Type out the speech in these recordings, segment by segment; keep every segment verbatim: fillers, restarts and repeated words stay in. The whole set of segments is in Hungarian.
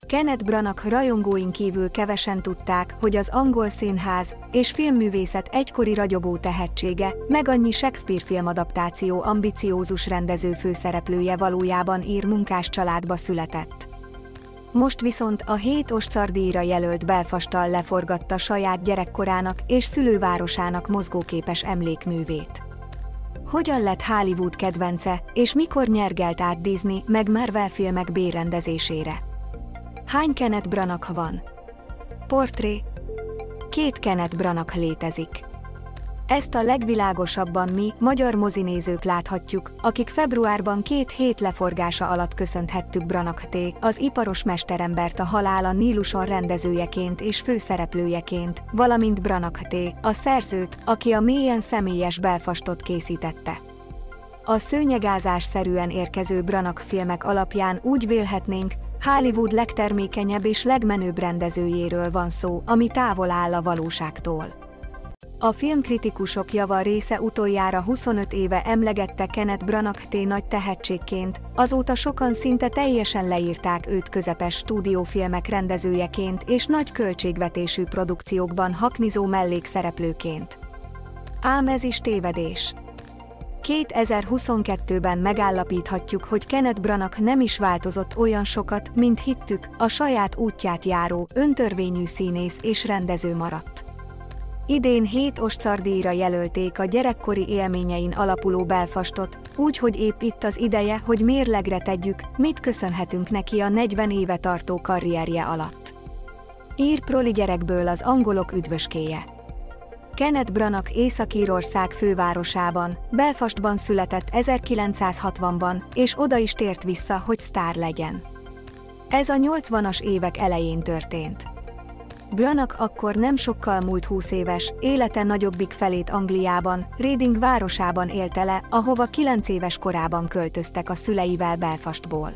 Kenneth Branagh rajongóin kívül kevesen tudták, hogy az angol színház és filmművészet egykori ragyogó tehetsége, meg annyi Shakespeare filmadaptáció ambiciózus rendező főszereplője valójában ír munkás családba született. Most viszont a hét Oscar-díjra jelölt Belfasttal leforgatta saját gyerekkorának és szülővárosának mozgóképes emlékművét. Hogyan lett Hollywood kedvence, és mikor nyergelt át Disney meg Marvel filmek bérrendezésére? Hány Kenneth Branagh van? Portré. Két Kenneth Branagh létezik. Ezt a legvilágosabban mi, magyar mozinézők láthatjuk, akik februárban két hét leforgása alatt köszönhettük Branagh T., az iparos mesterembert a Halál a Níluson rendezőjeként és főszereplőjeként, valamint Branagh T., a szerzőt, aki a mélyen személyes Belfastot készítette. A szőnyegázásszerűen érkező Branagh filmek alapján úgy vélhetnénk, Hollywood legtermékenyebb és legmenőbb rendezőjéről van szó, ami távol áll a valóságtól. A filmkritikusok java része utoljára huszonöt éve emlegette Kenneth Branagh T. nagy tehetségként, azóta sokan szinte teljesen leírták őt közepes stúdiófilmek rendezőjeként és nagy költségvetésű produkciókban haknizó mellékszereplőként. Ám ez is tévedés. kétezer-huszonkettőben megállapíthatjuk, hogy Kenneth Branagh nem is változott olyan sokat, mint hittük, a saját útját járó, öntörvényű színész és rendező maradt. Idén hét Oscar-díjra jelölték a gyerekkori élményein alapuló Belfastot, úgy, hogy épp itt az ideje, hogy mérlegre tegyük, mit köszönhetünk neki a negyven éve tartó karrierje alatt. Ír proli gyerekből az angolok üdvöskéje. Kenneth Branagh Észak-Írország fővárosában, Belfastban született ezerkilencszázhatvanban, és oda is tért vissza, hogy sztár legyen. Ez a nyolcvanas évek elején történt. Branagh akkor nem sokkal múlt húsz éves, élete nagyobbik felét Angliában, Reading városában élte le, ahova kilenc éves korában költöztek a szüleivel Belfastból.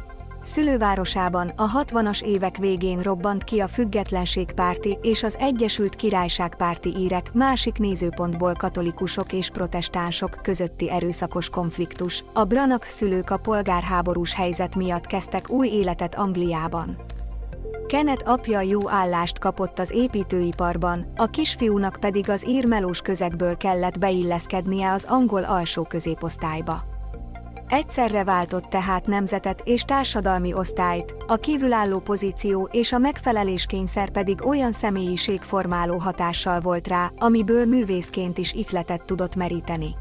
Szülővárosában a hatvanas évek végén robbant ki a függetlenségpárti és az Egyesült Királyságpárti írek másik nézőpontból katolikusok és protestánsok közötti erőszakos konfliktus. A Branagh szülők a polgárháborús helyzet miatt kezdtek új életet Angliában. Kenneth apja jó állást kapott az építőiparban, a kisfiúnak pedig az ír melós közegből kellett beilleszkednie az angol alsó középosztályba. Egyszerre váltott tehát nemzetet és társadalmi osztályt, a kívülálló pozíció és a megfeleléskényszer pedig olyan személyiségformáló hatással volt rá, amiből művészként is ihletet tudott meríteni.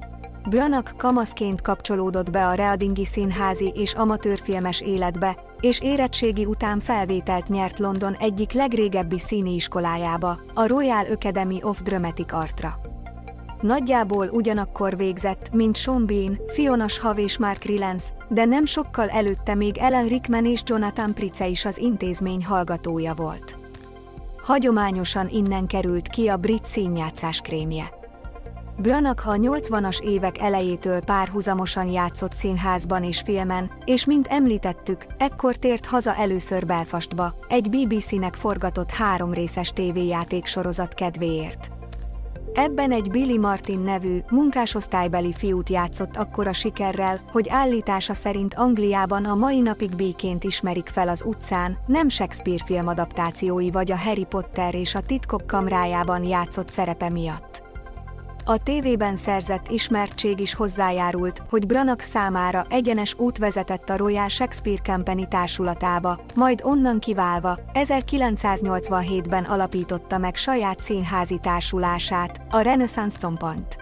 Branagh kamaszként kapcsolódott be a readingi színházi és amatőrfilmes életbe, és érettségi után felvételt nyert London egyik legrégebbi színiiskolájába, a Royal Academy of Dramatic Artra. Nagyjából ugyanakkor végzett, mint Sean Bean, Fiona Shaw és Mark Rylance, de nem sokkal előtte még Alan Rickman és Jonathan Pryce is az intézmény hallgatója volt. Hagyományosan innen került ki a brit színjátszás krémje. Branagh a nyolcvanas évek elejétől párhuzamosan játszott színházban és filmen, és mint említettük, ekkor tért haza először Belfastba, egy bé bé cének forgatott három részes tévéjáték sorozat kedvéért. Ebben egy Billy Martin nevű, munkásosztálybeli fiút játszott akkora sikerrel, hogy állítása szerint Angliában a mai napig Béként ismerik fel az utcán, nem Shakespeare filmadaptációi vagy a Harry Potter és a Titkok kamrájában játszott szerepe miatt. A tévében szerzett ismertség is hozzájárult, hogy Branagh számára egyenes út vezetett a Royal Shakespeare Company társulatába, majd onnan kiválva, ezerkilencszáznyolcvanhétben alapította meg saját színházi társulását, a Renaissance Company-t.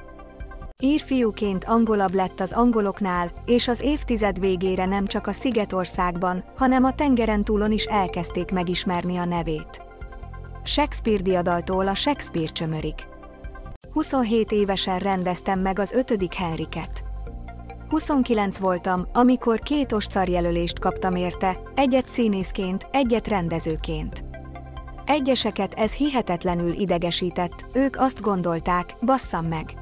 Írfiúként angolabb lett az angoloknál, és az évtized végére nem csak a Szigetországban, hanem a tengeren túlon is elkezdték megismerni a nevét. Shakespeare diadaltól a Shakespeare csömörig. huszonhét évesen rendeztem meg az ötödik Henriket. huszonkilenc voltam, amikor két Oscar-jelölést kaptam érte, egyet színészként, egyet rendezőként. Egyeseket ez hihetetlenül idegesített, ők azt gondolták, basszam meg.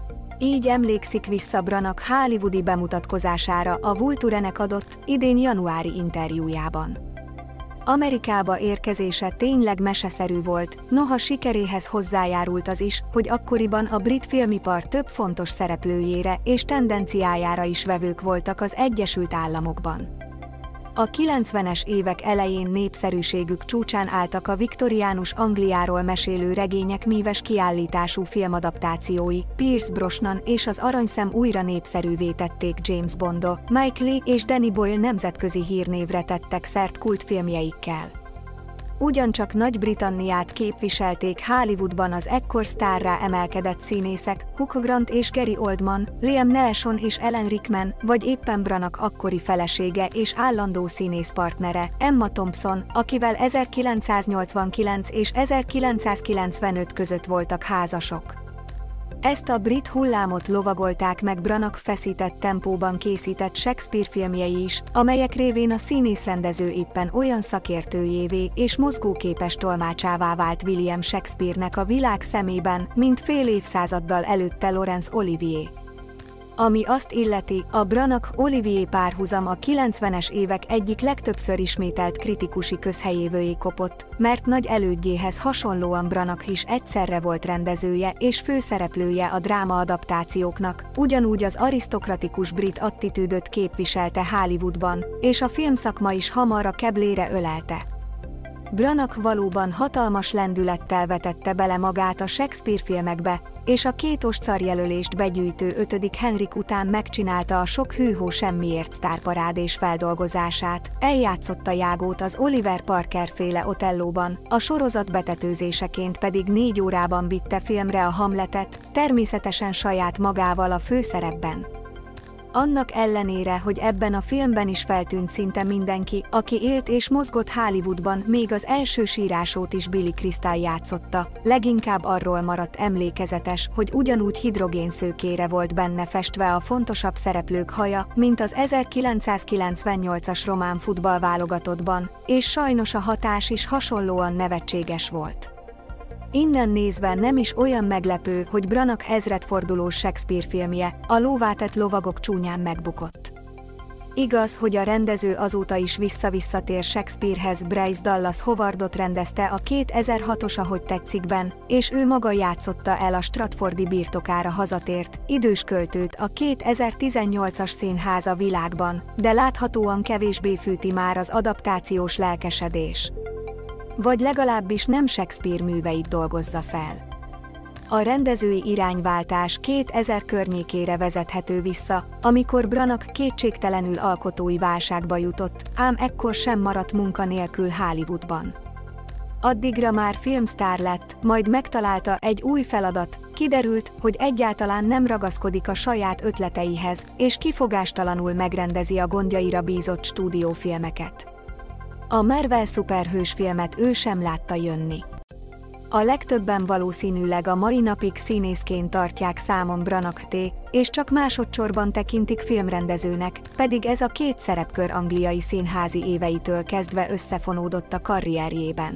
Így emlékszik vissza Branagh hollywoodi bemutatkozására a Vulturenek adott, idén januári interjújában. Amerikába érkezése tényleg meseszerű volt, noha sikeréhez hozzájárult az is, hogy akkoriban a brit filmipar több fontos szereplőjére és tendenciájára is vevők voltak az Egyesült Államokban. A kilencvenes évek elején népszerűségük csúcsán álltak a viktoriánus Angliáról mesélő regények míves kiállítású filmadaptációi, Pierce Brosnan és az Aranyszem újra népszerűvé tették James Bondot, Mike Leigh és Danny Boyle nemzetközi hírnévre tettek szert kultfilmjeikkel. Ugyancsak Nagy-Britanniát képviselték Hollywoodban az ekkor sztárrá emelkedett színészek, Hugh Grant és Gary Oldman, Liam Neeson és Alan Rickman, vagy éppen Branagh akkori felesége és állandó színészpartnere, Emma Thompson, akivel ezerkilencszáznyolcvankilenc és ezerkilencszázkilencvenöt között voltak házasok. Ezt a brit hullámot lovagolták meg Branagh feszített tempóban készített Shakespeare filmjei is, amelyek révén a színészrendező éppen olyan szakértőjévé és mozgóképes tolmácsává vált William Shakespeare-nek a világ szemében, mint fél évszázaddal előtte Laurence Olivier. Ami azt illeti, a Branagh-Olivier párhuzam a kilencvenes évek egyik legtöbbször ismételt kritikusi közhelyévőjé kopott, mert nagy elődjéhez hasonlóan Branagh is egyszerre volt rendezője és főszereplője a drámaadaptációknak, ugyanúgy az arisztokratikus brit attitűdöt képviselte Hollywoodban, és a filmszakma is hamar a keblére ölelte. Branagh valóban hatalmas lendülettel vetette bele magát a Shakespeare filmekbe, és a két Oscar-jelölést begyűjtő ötödik Henrik után megcsinálta a sok hűhó semmiért sztárparádés feldolgozását, eljátszotta Jágót az Oliver Parker-féle Otellóban, a sorozat betetőzéseként pedig négy órában vitte filmre a Hamletet, természetesen saját magával a főszerepben. Annak ellenére, hogy ebben a filmben is feltűnt szinte mindenki, aki élt és mozgott Hollywoodban, még az első sírásót is Billy Crystal játszotta, leginkább arról maradt emlékezetes, hogy ugyanúgy hidrogénszőkére volt benne festve a fontosabb szereplők haja, mint az ezerkilencszázkilencvennyolcas román futballválogatottban, és sajnos a hatás is hasonlóan nevetséges volt. Innen nézve nem is olyan meglepő, hogy Branagh ezredfordulós Shakespeare filmje, a lóvátett lovagok csúnyán megbukott. Igaz, hogy a rendező azóta is vissza-visszatér Shakespearehez, Bryce Dallas Howardot rendezte a kétezer-hatos Ahogy tetszikben, és ő maga játszotta el a Stratfordi birtokára hazatért, idős költőt a kétezer-tizennyolcas Színház a világban, de láthatóan kevésbé fűti már az adaptációs lelkesedés. Vagy legalábbis nem Shakespeare műveit dolgozza fel. A rendezői irányváltás kétezer környékére vezethető vissza, amikor Branagh kétségtelenül alkotói válságba jutott, ám ekkor sem maradt munka nélkül Hollywoodban. Addigra már filmsztár lett, majd megtalálta egy új feladat, kiderült, hogy egyáltalán nem ragaszkodik a saját ötleteihez, és kifogástalanul megrendezi a gondjaira bízott stúdiófilmeket. A Marvel szuperhős filmet ő sem látta jönni. A legtöbben valószínűleg a mai napig színészként tartják számon Branagh-t, és csak másodszorban tekintik filmrendezőnek, pedig ez a két szerepkör angliai színházi éveitől kezdve összefonódott a karrierjében.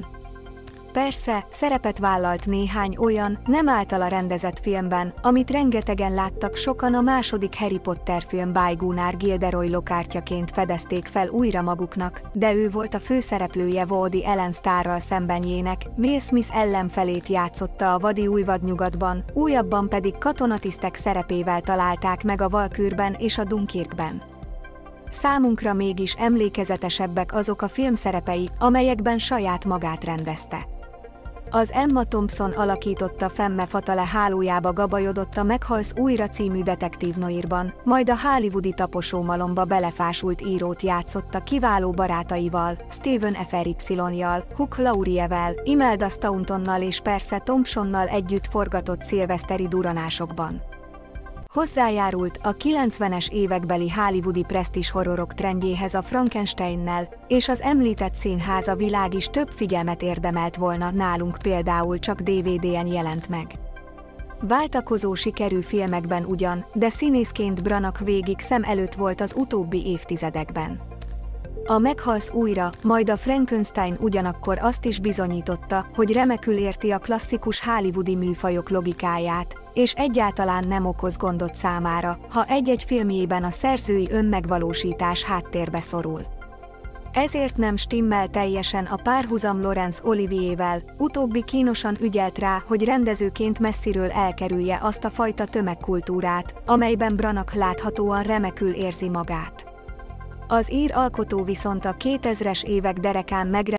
Persze, szerepet vállalt néhány olyan, nem általa rendezett filmben, amit rengetegen láttak, sokan a második Harry Potter film By-Gunnar Gilderoy lokártyaként fedezték fel újra maguknak, de ő volt a főszereplője Woody Allen sztárral szembenjének, Will Smith ellenfelét játszotta a Vadi új vadnyugatban, újabban pedig katonatisztek szerepével találták meg a Valkürben és a Dunkirkben. Számunkra mégis emlékezetesebbek azok a filmszerepei, amelyekben saját magát rendezte. Az Emma Thompson alakította Femme Fatale hálójába gabajodott a Meghalsz újra című detektív noirban, majd a hollywoodi taposómalomba belefásult írót játszotta kiváló barátaival, Stephen F R Y-jal, Hugh Laurievel, Imelda Stauntonnal és persze Thompsonnal együtt forgatott szilveszteri duranásokban. Hozzájárult a kilencvenes évekbeli hollywoodi presztízs horrorok trendjéhez a Frankensteinnel, és az említett színház a világ is több figyelmet érdemelt volna, nálunk például csak dé vé dén jelent meg. Váltakozó sikerű filmekben ugyan, de színészként Branagh végig szem előtt volt az utóbbi évtizedekben. A Meghalsz újra, majd a Frankenstein ugyanakkor azt is bizonyította, hogy remekül érti a klasszikus hollywoodi műfajok logikáját, és egyáltalán nem okoz gondot számára, ha egy-egy filmjében a szerzői önmegvalósítás háttérbe szorul. Ezért nem stimmel teljesen a párhuzam Laurence Olivierével, utóbbi kínosan ügyelt rá, hogy rendezőként messziről elkerülje azt a fajta tömegkultúrát, amelyben Branagh láthatóan remekül érzi magát. Az ír alkotó viszont a kétezres évek derekán megre